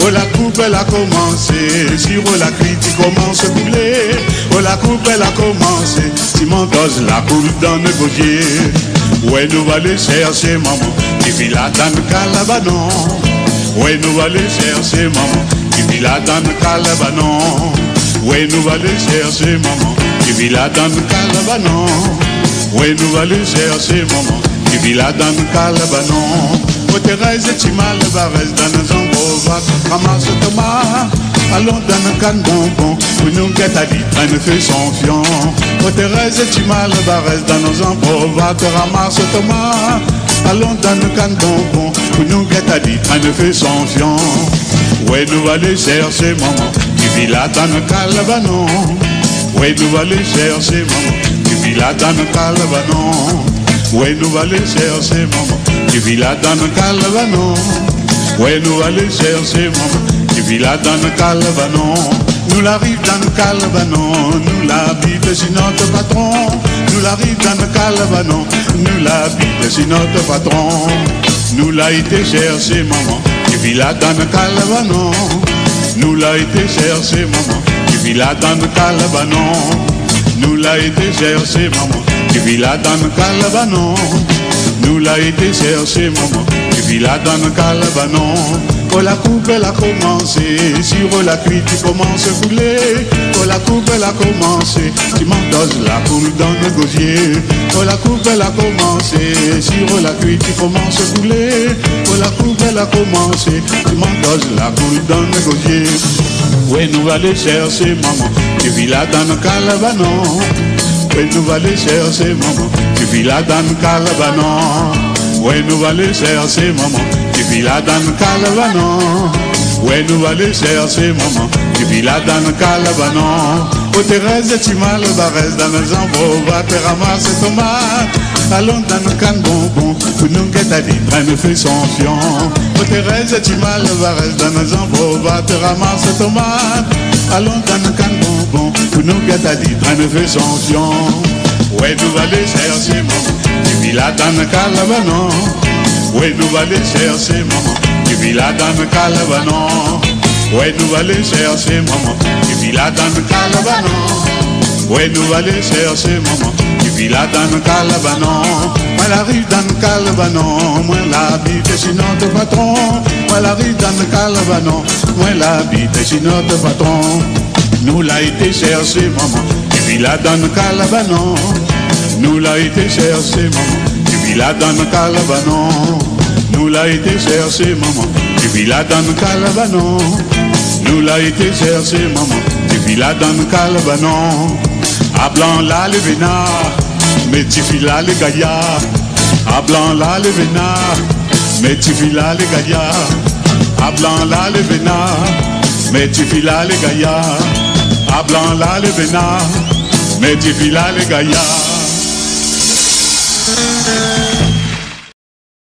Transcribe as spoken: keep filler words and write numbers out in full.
Oh la coupe elle a commencé, sur la critique commence à couler. Oh la coupe elle a commencé, si mon dose la coule dans le gosier. Ouais nous va aller chercher maman, qui vit là dans le calabanon. Ouais nous va aller chercher maman, qui vit là dans le calabanon. Ouais nous va aller chercher maman, qui vit là dans le calabanon. Ouais nous va aller chercher maman, qui vit là dans le calabanon. Oh Thérèse tu mal barès dans nos embos, ramasse Thomas. Allons dans le can bonbon, pour nous guette à dit, un fait son fion. Oh Thérèse tu mal barès dans nos embos, te ramasse Thomas. Allons dans le can bonbon, pour nous guette à dit, un fait son fion. Ouais nous aller chercher maman, qui vit là dans le calabanon. Ouais nous aller chercher maman, qui vit là dans le calabanon. Ouais nous aller chercher maman, qui vit là dans le calabanon. Ouais nous aller chercher maman, qui vit là dans le calabanon. Nous l'arrive dans le calabanon, nous l'habite chez notre patron. Nous l'arrive dans le calabanon, nous l'habite chez notre patron. Nous l'a été chercher maman, qui vit là dans le calabanon. Nous l'a été chercher maman, qui vit là dans le calabanon. Nous l'a été chercher maman, qui vit là dans le calabanon. Nous l'a été chercher maman, qui vit là dans le calabanon. Oh la coupe elle a commencé, sur la critique commence à couler. Oh la coupe elle a commencé, tu m'endoses la coule dans le gosier. Oh la coupe elle a commencé, sur la critique commence à couler. Oh la coupe elle a commencé, tu m'endoses la coule dans le gosier. Ouais nous va aller chercher maman, qui vit là dans le calabanon. Ouais nous va aller chercher maman, qui vit là dans le calabanon. Ouais nous va aller chercher maman, qui vit là dans le calabanon. Ouais nous va aller chercher maman, qui vit là dans le calabanon. Oh Thérèse tu mal barès dans les embos, va te ramasser tomate. Allons dans le can bonbon, pour nous guette à dit, traîne fait son fion. Oh Thérèse tu mal barès dans les embos, va te ramasser tomate. Allons dans le can bonbon, pour nous guette à dit, traîne fait son fion. Ouais nous va aller chercher maman, qui vit là dans le calabanon. Ouais nous va aller chercher maman, qui vit là dans le calabanon. Ouais nous va aller chercher maman, qui vit là dans le calabanon. Ouais nous va aller chercher maman, qui vit là dans le calabanon. Moi l'arrive dans le calabanon, moi l'habite chez notre patron. Moi l'arrive dans le calabanon, moi l'habite chez notre patron. Nous l'a été chercher maman, qui vit là dans le calabanon. Nous l'a été chercher maman, qui vit là dans le calabanon. Nous l'a été chercher maman, qui vit là dans le calabanon. Nous l'a été chercher maman, qui vit là dans le calabanon. À blanc là les vénards, mais tu vis là les gaillards. À blanc là les vénards, mais tu vis là les gaillards. À blanc là les vénards, mais tu vis là les gaillards. À blanc là les vénards, mais tu vis là les gaillards.